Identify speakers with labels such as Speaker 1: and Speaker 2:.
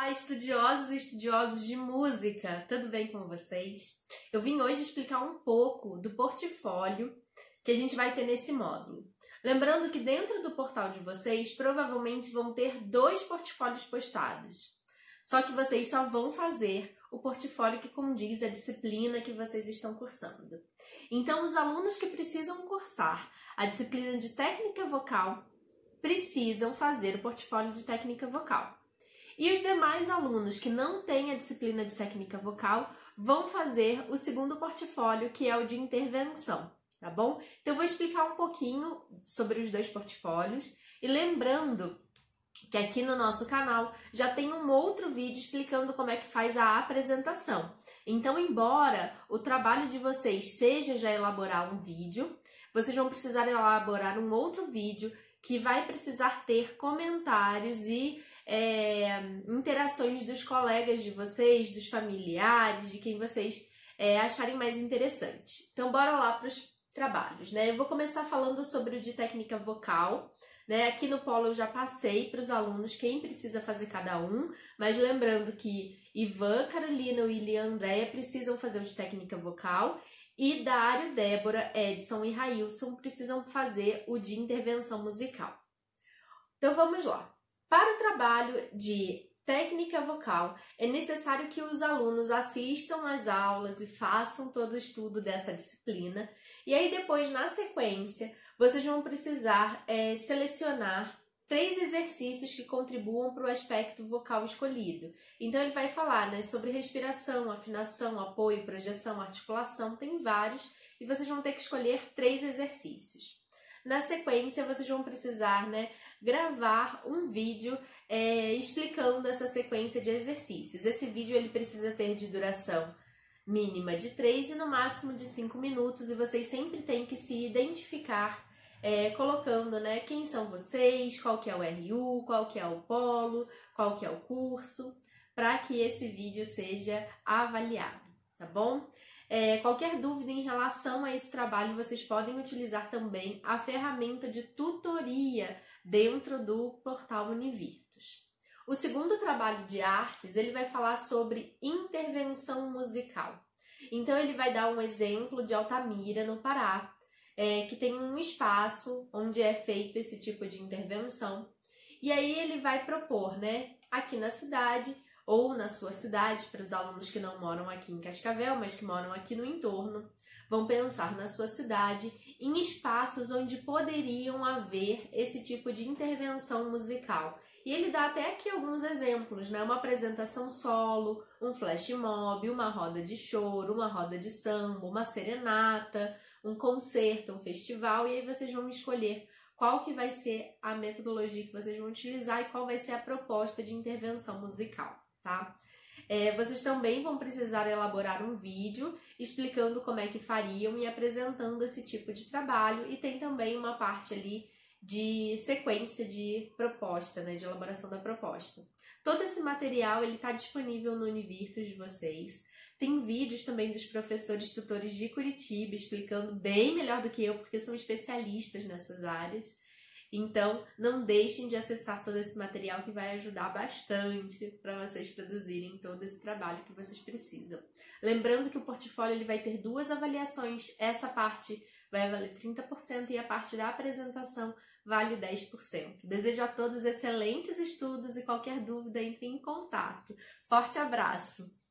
Speaker 1: Olá, estudiosos e estudiosos de música, tudo bem com vocês? Eu vim hoje explicar um pouco do portfólio que a gente vai ter nesse módulo. Lembrando que dentro do portal de vocês, provavelmente vão ter 2 portfólios postados. Só que vocês só vão fazer o portfólio que condiz a disciplina que vocês estão cursando. Então, os alunos que precisam cursar a disciplina de técnica vocal precisam fazer o portfólio de técnica vocal. E os demais alunos que não têm a disciplina de técnica vocal vão fazer o segundo portfólio, que é o de intervenção, tá bom? Então, eu vou explicar um pouquinho sobre os 2 portfólios e lembrando que aqui no nosso canal já tem um outro vídeo explicando como é que faz a apresentação. Então, embora o trabalho de vocês seja já elaborar um vídeo, vocês vão precisar elaborar um outro vídeo que vai precisar ter comentários e interações dos colegas de vocês, dos familiares, de quem vocês acharem mais interessante. Então, bora lá para os trabalhos, né? Eu vou começar falando sobre o de técnica vocal, né? Aqui no polo eu já passei para os alunos quem precisa fazer cada um, mas lembrando que Ivan, Carolina, William e Andréia precisam fazer o de técnica vocal e Dário, Débora, Edson e Railson precisam fazer o de intervenção musical. Então, vamos lá. Para o trabalho de técnica vocal, é necessário que os alunos assistam às aulas e façam todo o estudo dessa disciplina. E aí, depois, na sequência, vocês vão precisar selecionar 3 exercícios que contribuam para o aspecto vocal escolhido. Então, ele vai falar, né, sobre respiração, afinação, apoio, projeção, articulação, tem vários, e vocês vão ter que escolher 3 exercícios. Na sequência, vocês vão precisar, né, gravar um vídeo explicando essa sequência de exercícios. Esse vídeo ele precisa ter de duração mínima de 3 e no máximo de 5 minutos, e vocês sempre têm que se identificar colocando, né, quem são vocês, qual que é o RU, qual que é o polo, qual que é o curso, para que esse vídeo seja avaliado, tá bom? Qualquer dúvida em relação a esse trabalho, vocês podem utilizar também a ferramenta de tutoria dentro do portal Univirtus. O segundo trabalho de artes, ele vai falar sobre intervenção musical. Então, ele vai dar um exemplo de Altamira, no Pará, que tem um espaço onde é feito esse tipo de intervenção. E aí, ele vai propor, né, aqui na cidade, ou na sua cidade, para os alunos que não moram aqui em Cascavel, mas que moram aqui no entorno, vão pensar na sua cidade em espaços onde poderiam haver esse tipo de intervenção musical. E ele dá até aqui alguns exemplos, né? Uma apresentação solo, um flash mob, uma roda de choro, uma roda de samba, uma serenata, um concerto, um festival, e aí vocês vão escolher qual que vai ser a metodologia que vocês vão utilizar e qual vai ser a proposta de intervenção musical. Tá? Vocês também vão precisar elaborar um vídeo explicando como é que fariam e apresentando esse tipo de trabalho, e tem também uma parte ali de sequência de proposta, né, de elaboração da proposta. Todo esse material ele está disponível no Univirtus de vocês. Tem vídeos também dos professores tutores de Curitiba explicando bem melhor do que eu, porque são especialistas nessas áreas. Então, não deixem de acessar todo esse material que vai ajudar bastante para vocês produzirem todo esse trabalho que vocês precisam. Lembrando que o portfólio ele vai ter 2 avaliações, essa parte vai valer 30% e a parte da apresentação vale 10%. Desejo a todos excelentes estudos e qualquer dúvida entre em contato. Forte abraço!